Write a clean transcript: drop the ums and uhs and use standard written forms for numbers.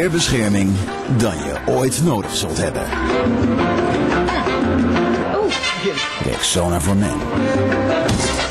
meer bescherming dan je ooit nodig zult hebben. Rexona voor Men.